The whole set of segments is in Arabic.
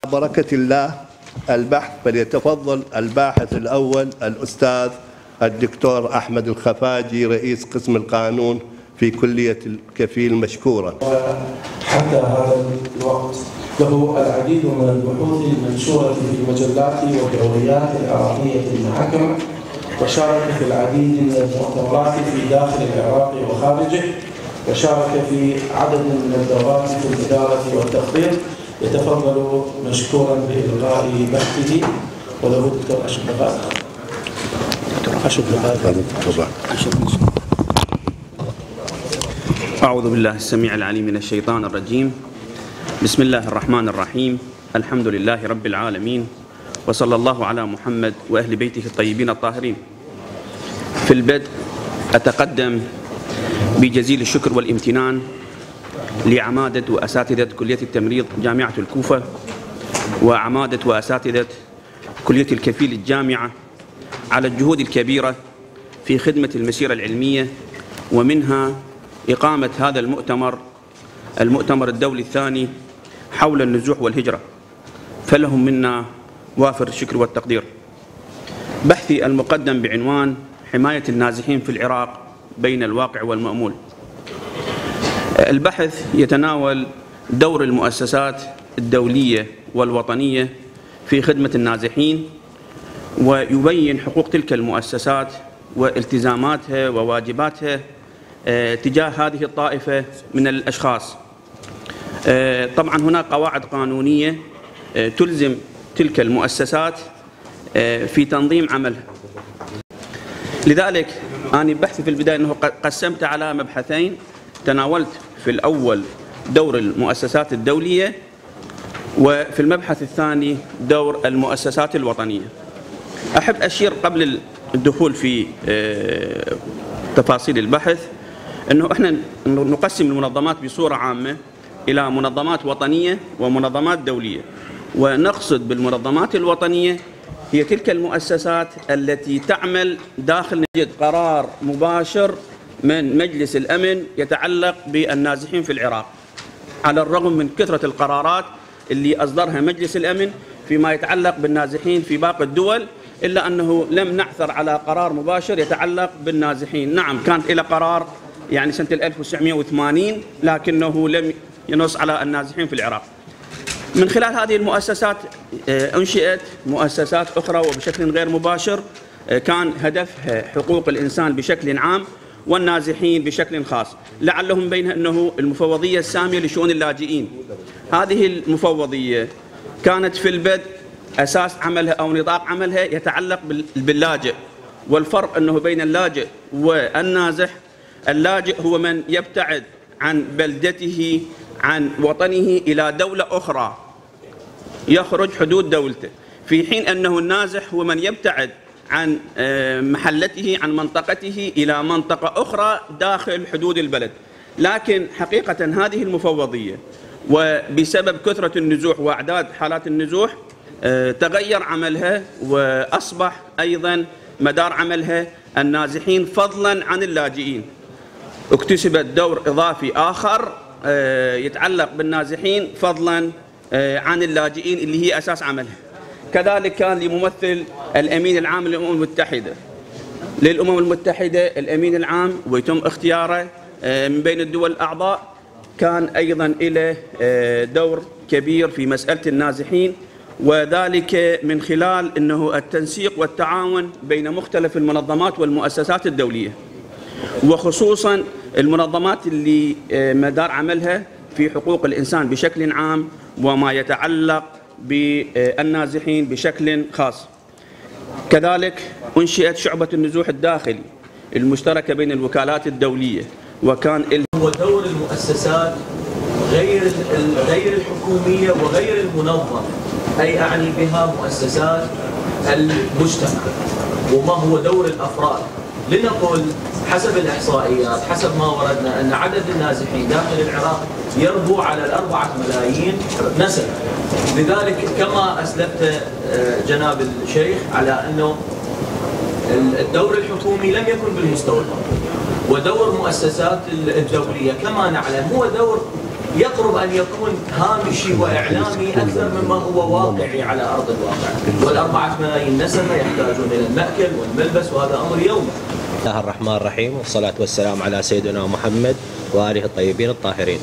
بركة الله البحث، فليتفضل الباحث الأول الأستاذ الدكتور أحمد الخفاجي رئيس قسم القانون في كلية الكفيل مشكورا. حتى هذا الوقت له العديد من البحوث المنشورة في المجلات والدوريات العراقية المحكمة، وشارك في العديد من المؤتمرات في داخل العراق وخارجه، وشارك في عدد من الدورات في الإدارة والتخطيط. يتفضل مشكورا بإلغاء بحثه، وله دكتور أشرف دقائق. أعوذ بالله السميع العليم من الشيطان الرجيم. بسم الله الرحمن الرحيم. الحمد لله رب العالمين، وصلى الله على محمد وأهل بيته الطيبين الطاهرين. في البدء أتقدم بجزيل الشكر والامتنان لعمادة وأساتذة كلية التمريض جامعة الكوفة، وعمادة وأساتذة كلية الكفيل الجامعة على الجهود الكبيرة في خدمة المسيرة العلمية، ومنها إقامة هذا المؤتمر الدولي الثاني حول النزوح والهجرة، فلهم منا وافر الشكر والتقدير. بحثي المقدم بعنوان حماية النازحين في العراق بين الواقع والمأمول. البحث يتناول دور المؤسسات الدولية والوطنية في خدمة النازحين، ويبين حقوق تلك المؤسسات والتزاماتها وواجباتها تجاه هذه الطائفة من الأشخاص. طبعا هناك قواعد قانونية تلزم تلك المؤسسات في تنظيم عملها. لذلك أنا بحثي في البداية أنه قسمت على مبحثين. تناولت في الأول دور المؤسسات الدولية، وفي المبحث الثاني دور المؤسسات الوطنية. أحب أشير قبل الدخول في تفاصيل البحث أنه إحنا نقسم المنظمات بصورة عامة إلى منظمات وطنية ومنظمات دولية، ونقصد بالمنظمات الوطنية هي تلك المؤسسات التي تعمل داخل نجد قرار مباشر من مجلس الأمن يتعلق بالنازحين في العراق، على الرغم من كثرة القرارات اللي أصدرها مجلس الأمن فيما يتعلق بالنازحين في باقي الدول، إلا أنه لم نعثر على قرار مباشر يتعلق بالنازحين. نعم كانت إلى قرار يعني سنة 1980، لكنه لم ينص على النازحين في العراق. من خلال هذه المؤسسات أنشئت مؤسسات أخرى وبشكل غير مباشر كان هدفها حقوق الإنسان بشكل عام والنازحين بشكل خاص، لعلهم بينها أنه المفوضية السامية لشؤون اللاجئين. هذه المفوضية كانت في البدء أساس عملها أو نطاق عملها يتعلق باللاجئ، والفرق أنه بين اللاجئ والنازح، اللاجئ هو من يبتعد عن بلدته عن وطنه إلى دولة أخرى، يخرج حدود دولته، في حين أنه النازح هو من يبتعد عن محلته عن منطقته إلى منطقة أخرى داخل حدود البلد. لكن حقيقة هذه المفوضية وبسبب كثرة النزوح وأعداد حالات النزوح تغير عملها، وأصبح أيضا مدار عملها النازحين فضلا عن اللاجئين. اكتسبت دور إضافي آخر يتعلق بالنازحين فضلا عن اللاجئين اللي هي أساس عملها. كذلك كان لممثل الأمين العام للأمم المتحدة الأمين العام، ويتم اختياره من بين الدول الأعضاء، كان أيضا له دور كبير في مسألة النازحين، وذلك من خلال أنه التنسيق والتعاون بين مختلف المنظمات والمؤسسات الدولية، وخصوصا المنظمات اللي مدار عملها في حقوق الإنسان بشكل عام وما يتعلق بالنازحين بشكل خاص. كذلك أنشئت شعبة النزوح الداخلي المشتركة بين الوكالات الدولية، وكان هو دور المؤسسات غير الحكومية وغير المنظمة، أي أعني بها مؤسسات المجتمع. وما هو دور الأفراد؟ لنقل حسب الإحصائيات، حسب ما وردنا، أن عدد النازحين داخل العراق يربو على 4 ملايين نسمة. لذلك كما أسلفت جناب الشيخ على أنه الدور الحكومي لم يكن بالمستوى، ودور المؤسسات الدولية كما نعلم هو دور يقرب أن يكون هامشي وإعلامي أكثر مما هو واقعي على أرض الواقع. وال4 ملايين نسمة يحتاجون إلى المأكل والملبس، وهذا أمر يومي. بسم الله الرحمن الرحيم، والصلاة والسلام على سيدنا محمد وآله الطيبين الطاهرين.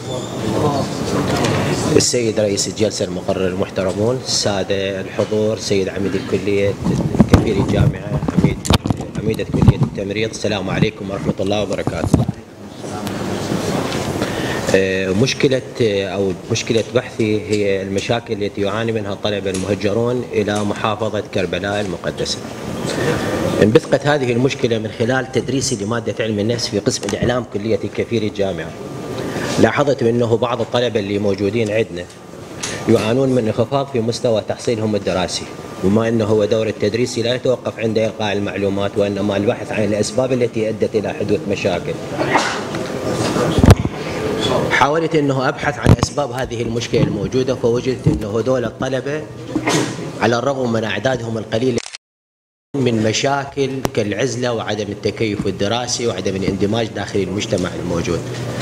السيد رئيس الجلسة المقرر المحترمون، السادة الحضور، سيد عميد الكلية، كفيل الجامعة، عميدة كلية التمريض، السلام عليكم ورحمة الله وبركاته. مشكلة بحثي هي المشاكل التي يعاني منها الطلبة المهجرون إلى محافظة كربلاء المقدسة. انبثقت هذه المشكلة من خلال تدريسي لمادة علم النفس في قسم الإعلام كلية كفيل الجامعة. لاحظت أنه بعض الطلبة اللي موجودين عندنا يعانون من انخفاض في مستوى تحصيلهم الدراسي، وما أنه هو دور التدريسي لا يتوقف عند إلقاء المعلومات، وإنما البحث عن الأسباب التي أدت إلى حدوث مشاكل. حاولت أنه أبحث عن أسباب هذه المشكلة الموجودة، فوجدت أنه هذول الطلبة على الرغم من أعدادهم القليلة من مشاكل كالعزلة وعدم التكيف الدراسي وعدم الاندماج داخل المجتمع الموجود.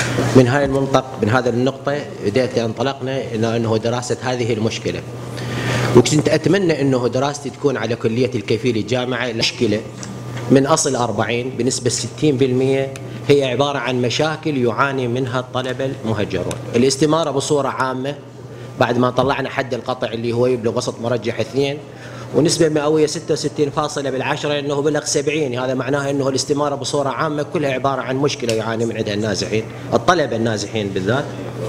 من هذا النقطة بدأت انطلقنا إلى أنه دراسة هذه المشكلة، وكنت أتمنى أنه دراستي تكون على كلية الكفيل الجامعة. المشكلة من أصل 40 بنسبة 60% هي عبارة عن مشاكل يعاني منها الطلبة المهجرون. الاستمارة بصورة عامة بعد ما طلعنا حد القطع اللي هو يبلغ وسط مرجح 2، ونسبة مئوية 66.10 انه بلغ 70، هذا معناه انه الاستمارة بصورة عامة كلها عبارة عن مشكلة يعاني من عندها النازحين، الطلبة النازحين بالذات.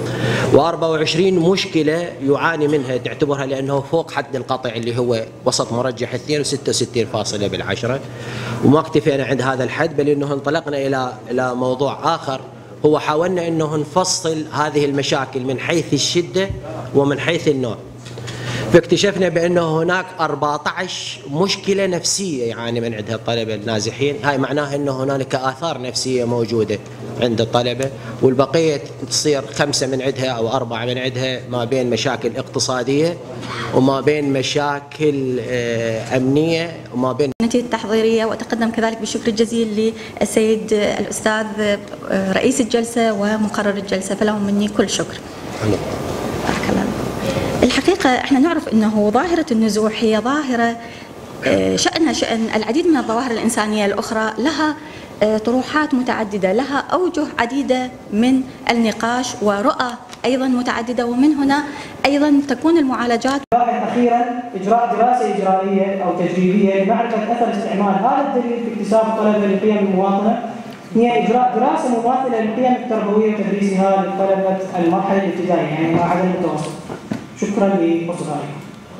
و24 مشكلة يعاني منها تعتبرها لانه فوق حد القطع اللي هو وسط مرجح 2 و66.10. وما اكتفينا عند هذا الحد، بل انه انطلقنا الى موضوع اخر، هو حاولنا انه نفصل هذه المشاكل من حيث الشدة ومن حيث النوع. فاكتشفنا بأنه هناك 14 مشكلة نفسية يعني من عندها الطلبة النازحين. هاي معناها أنه هنالك آثار نفسية موجودة عند الطلبة، والبقية تصير 5 من عندها أو 4 من عندها ما بين مشاكل اقتصادية وما بين مشاكل أمنية وما بين النتيجة التحضيرية. وأتقدم كذلك بالشكر الجزيل للسيد الأستاذ رئيس الجلسة ومقرر الجلسة، فلهم مني كل شكر. بارك الله. الحقيقة احنا نعرف انه ظاهرة النزوح هي ظاهرة شأنها شأن العديد من الظواهر الإنسانية الأخرى، لها طروحات متعددة، لها أوجه عديدة من النقاش ورؤى أيضا متعددة، ومن هنا أيضا تكون المعالجات. أخيرا إجراء دراسة إجرائية أو تجريبية لمعرفة أثر استعمال هذا الدليل في اكتساب الطلبة لقيم المواطنة، هي إجراء دراسة مماثلة للقيم التربوية وتدريسها لطلبة المرحلة الابتدائية يعني ما عدا المتوسط. شكرا لحسن رايكم.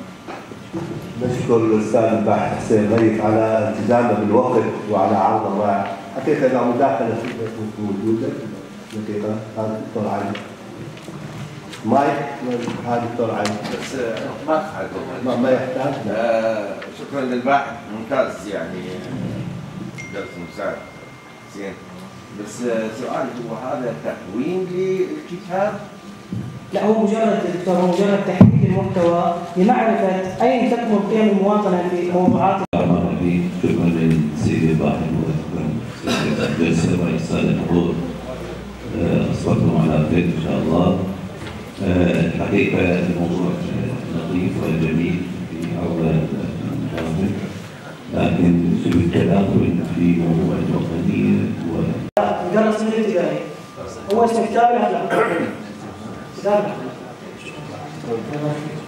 نشكر الاستاذ الباحث حسين غيث على التزامه بالوقت وعلى عرض الرائع. حقيقه اذا مداخله موجوده دقيقه. هذا الدكتور علي مايك. هذا الدكتور علي بس ما يحتاج. شكرا للباحث ممتاز يعني درس مساعد زين. بس سؤالي هو هذا تكوين للكتاب؟ لا، هو مجرد دكتور، هو مجرد تحديد المحتوى لمعرفة أين تكمن قيم المواطنة في موضوعات. شكرا للسيد الباحث وشكرا للجلسة والسادة الحضور، أصبحتم على خير إن شاء الله. الحقيقة الموضوع لطيف وجميل في عرض المحاضر، لكن شبه التداخل في موضوع الوطنية درس من الابتدائي هو اسمه كتاب الأخلاق.